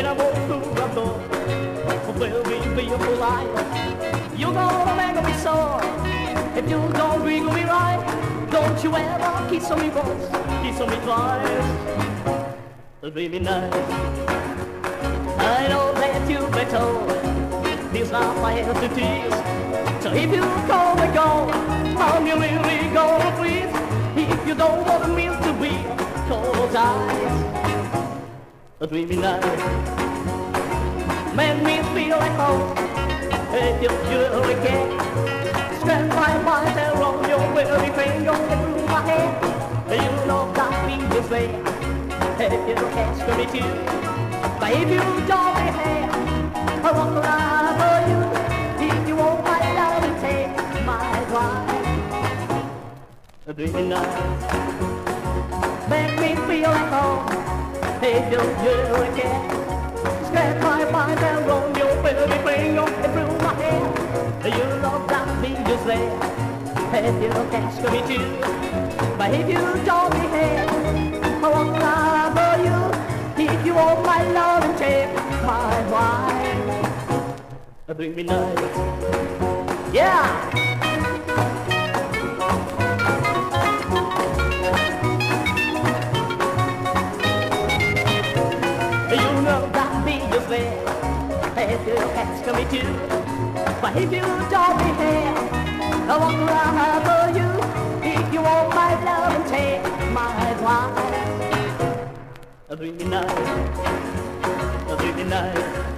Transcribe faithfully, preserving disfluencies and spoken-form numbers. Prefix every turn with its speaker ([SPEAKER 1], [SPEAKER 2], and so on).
[SPEAKER 1] when I walk through the door. Will we be polite? You're gonna make me sore. If you don't treat me right, don't you ever kiss on me once, kiss on me twice. It'll be nice. I know that you've been told these are my entities. So if you call me gone, I'm really gonna freeze. If you don't want me to be cold eyes, it'll be nice. Make me feel like home. If you really care, scratch my mind and roll your weary finger through my hair. You know that me is there. If you ask me to, but if you don't be here, I won't lie for you. If you want my love and take my drive, dreamy night, make me feel like home. If you really care, scratch my mind and roll your baby finger through my hair. You know that me is there. If you ask me to, but if you don't be here, I won't lie for you. If you want my love and take my wife, bring me night. Yeah. You know that me is there. If you ask me to, but if you don't be here, I won't cry for you. If you want my love and take my wife, a dreamy night, a dreamy night.